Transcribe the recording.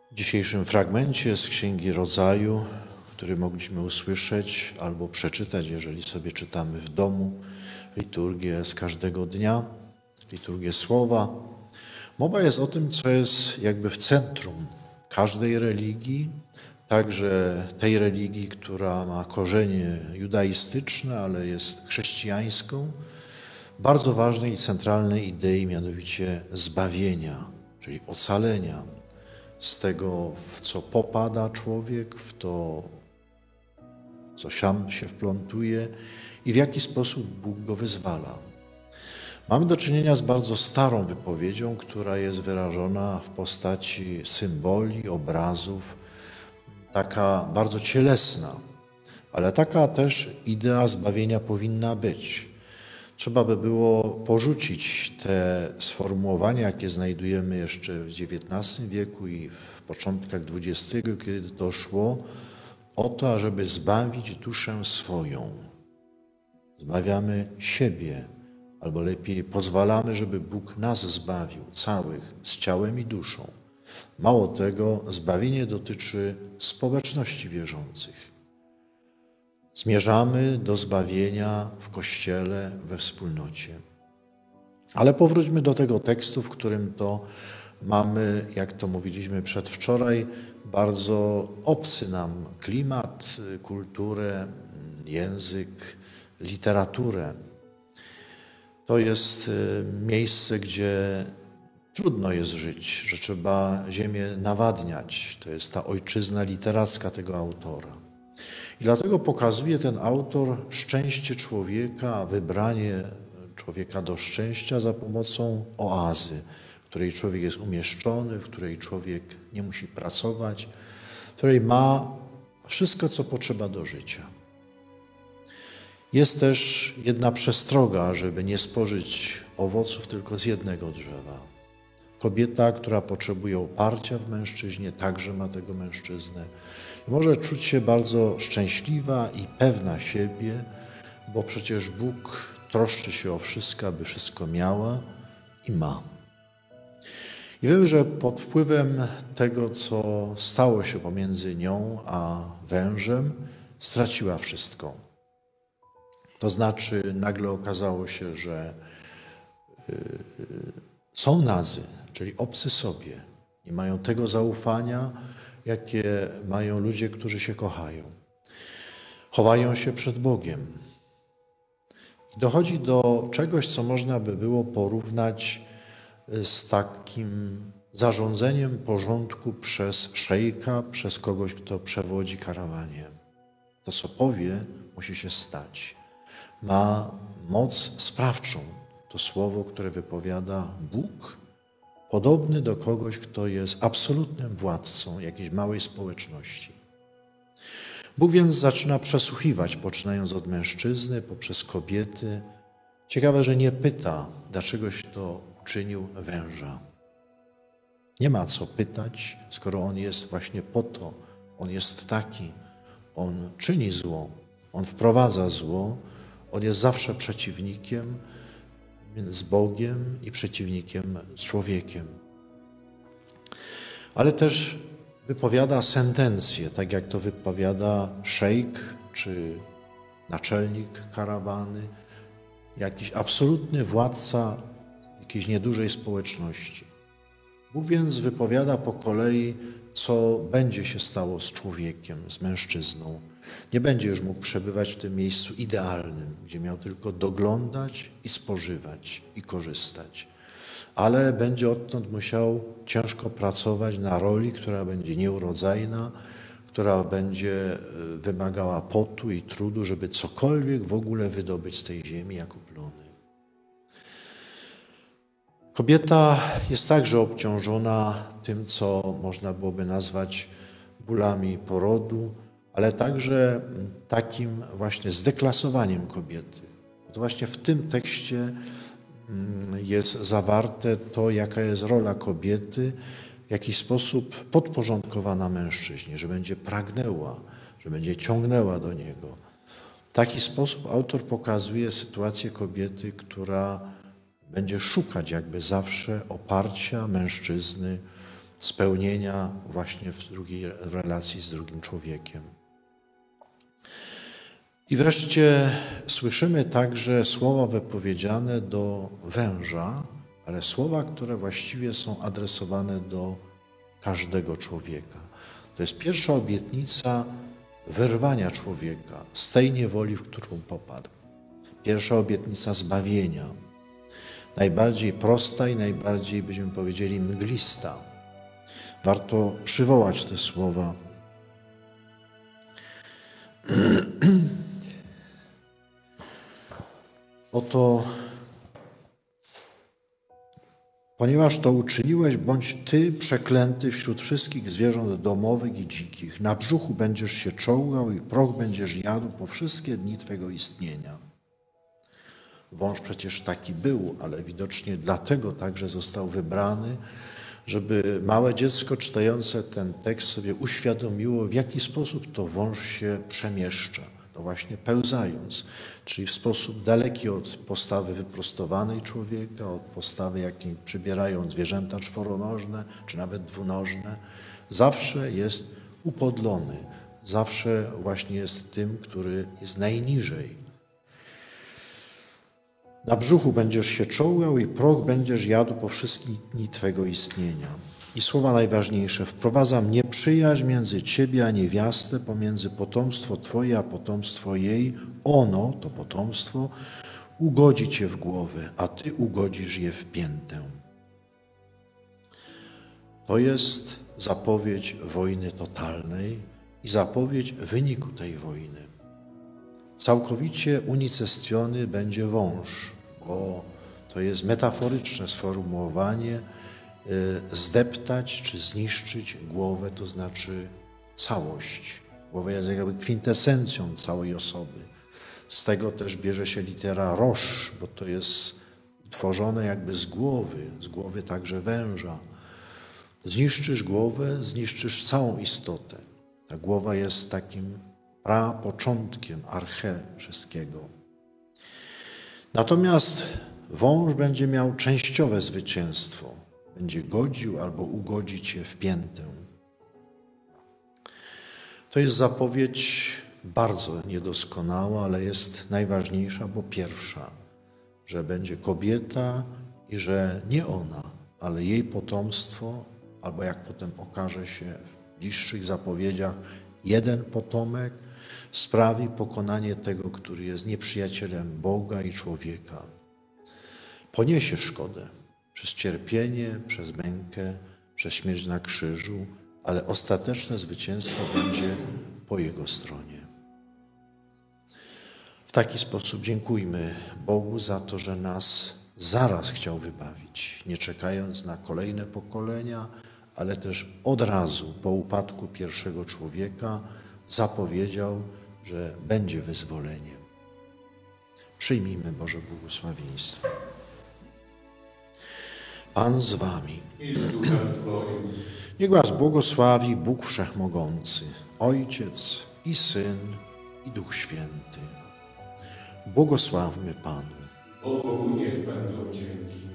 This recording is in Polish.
W dzisiejszym fragmencie z Księgi Rodzaju, który mogliśmy usłyszeć albo przeczytać, jeżeli sobie czytamy w domu, liturgię z każdego dnia, liturgię Słowa, mowa jest o tym, co jest jakby w centrum każdej religii, także tej religii, która ma korzenie judaistyczne, ale jest chrześcijańską, bardzo ważnej i centralnej idei, mianowicie zbawienia, czyli ocalenia z tego, w co popada człowiek, w to, w co sam się wplątuje i w jaki sposób Bóg go wyzwala. Mamy do czynienia z bardzo starą wypowiedzią, która jest wyrażona w postaci symboli, obrazów, taka bardzo cielesna, ale taka też idea zbawienia powinna być. Trzeba by było porzucić te sformułowania, jakie znajdujemy jeszcze w XIX wieku i w początkach XX, kiedy to szło o to, ażeby zbawić duszę swoją. Zbawiamy siebie, albo lepiej pozwalamy, żeby Bóg nas zbawił całych, z ciałem i duszą. Mało tego, zbawienie dotyczy społeczności wierzących. Zmierzamy do zbawienia w Kościele, we wspólnocie. Ale powróćmy do tego tekstu, w którym to mamy, jak to mówiliśmy przedwczoraj, bardzo obcy nam klimat, kulturę, język, literaturę. To jest miejsce, gdzie trudno jest żyć, że trzeba ziemię nawadniać. To jest ta ojczyzna literacka tego autora. I dlatego pokazuje ten autor szczęście człowieka, wybranie człowieka do szczęścia za pomocą oazy, w której człowiek jest umieszczony, w której człowiek nie musi pracować, w której ma wszystko, co potrzeba do życia. Jest też jedna przestroga, żeby nie spożyć owoców tylko z jednego drzewa. Kobieta, która potrzebuje oparcia w mężczyźnie, także ma tego mężczyznę. I może czuć się bardzo szczęśliwa i pewna siebie, bo przecież Bóg troszczy się o wszystko, aby wszystko miała i ma. I wiemy, że pod wpływem tego, co stało się pomiędzy nią a wężem, straciła wszystko. To znaczy nagle okazało się, że są nadzy, czyli obcy sobie, nie mają tego zaufania, jakie mają ludzie, którzy się kochają. Chowają się przed Bogiem. I dochodzi do czegoś, co można by było porównać z takim zarządzeniem porządku przez szejka, przez kogoś, kto przewodzi karawanie. To, co powie, musi się stać. Ma moc sprawczą. To słowo, które wypowiada Bóg, podobny do kogoś, kto jest absolutnym władcą jakiejś małej społeczności. Bóg więc zaczyna przesłuchiwać, poczynając od mężczyzny, poprzez kobiety. Ciekawe, że nie pyta, dlaczegoś to uczynił węża. Nie ma co pytać, skoro on jest właśnie po to. On jest taki. On czyni zło. On wprowadza zło. On jest zawsze przeciwnikiem z Bogiem i przeciwnikiem z człowiekiem. Ale też wypowiada sentencję, tak jak to wypowiada szejk czy naczelnik karawany, jakiś absolutny władca jakiejś niedużej społeczności. Bóg więc wypowiada po kolei, co będzie się stało z człowiekiem, z mężczyzną. Nie będzie już mógł przebywać w tym miejscu idealnym, gdzie miał tylko doglądać i spożywać i korzystać. Ale będzie odtąd musiał ciężko pracować na roli, która będzie nieurodzajna, która będzie wymagała potu i trudu, żeby cokolwiek w ogóle wydobyć z tej ziemi jako plony. Kobieta jest także obciążona tym, co można byłoby nazwać bólami porodu, ale także takim właśnie zdeklasowaniem kobiety. To właśnie w tym tekście jest zawarte to, jaka jest rola kobiety, w jaki sposób podporządkowana mężczyźnie, że będzie pragnęła, że będzie ciągnęła do niego. W taki sposób autor pokazuje sytuację kobiety, która będzie szukać jakby zawsze oparcia mężczyzny, spełnienia właśnie w relacji z drugim człowiekiem. I wreszcie słyszymy także słowa wypowiedziane do węża, ale słowa, które właściwie są adresowane do każdego człowieka. To jest pierwsza obietnica wyrwania człowieka z tej niewoli, w którą popadł. Pierwsza obietnica zbawienia. Najbardziej prosta i najbardziej, byśmy powiedzieli, mglista. Warto przywołać te słowa. Oto, ponieważ to uczyniłeś, bądź ty przeklęty wśród wszystkich zwierząt domowych i dzikich. Na brzuchu będziesz się czołgał i proch będziesz jadł po wszystkie dni twego istnienia. Wąż przecież taki był, ale widocznie dlatego także został wybrany, żeby małe dziecko czytające ten tekst sobie uświadomiło, w jaki sposób to wąż się przemieszcza. No właśnie pełzając, czyli w sposób daleki od postawy wyprostowanej człowieka, od postawy, jakiej przybierają zwierzęta czworonożne, czy nawet dwunożne. Zawsze jest upodlony, zawsze właśnie jest tym, który jest najniżej. Na brzuchu będziesz się czołgał i proch będziesz jadł po wszystkich dni twego istnienia. I słowa najważniejsze. Wprowadzam nieprzyjaźń między ciebie a niewiastę, pomiędzy potomstwo twoje a potomstwo jej. Ono, to potomstwo, ugodzi cię w głowę, a ty ugodzisz je w piętę. To jest zapowiedź wojny totalnej i zapowiedź wyniku tej wojny. Całkowicie unicestwiony będzie wąż, bo to jest metaforyczne sformułowanie zdeptać czy zniszczyć głowę, to znaczy całość. Głowa jest jakby kwintesencją całej osoby. Z tego też bierze się litera roż, bo to jest utworzone jakby z głowy także węża. Zniszczysz głowę, zniszczysz całą istotę. Ta głowa jest takim prapoczątkiem, arche wszystkiego. Natomiast wąż będzie miał częściowe zwycięstwo. Będzie godził albo ugodzi cię w piętę. To jest zapowiedź bardzo niedoskonała, ale jest najważniejsza, bo pierwsza, że będzie kobieta i że nie ona, ale jej potomstwo, albo jak potem okaże się w bliższych zapowiedziach, jeden potomek sprawi pokonanie tego, który jest nieprzyjacielem Boga i człowieka. Poniesie szkodę przez cierpienie, przez mękę, przez śmierć na krzyżu, ale ostateczne zwycięstwo będzie po jego stronie. W taki sposób dziękujmy Bogu za to, że nas zaraz chciał wybawić, nie czekając na kolejne pokolenia, ale też od razu po upadku pierwszego człowieka zapowiedział, że będzie wyzwolenie. Przyjmijmy Boże błogosławieństwo. Pan z wami. Niech was błogosławi Bóg Wszechmogący, Ojciec i Syn i Duch Święty. Błogosławmy Panu. Bogu niech będą dzięki.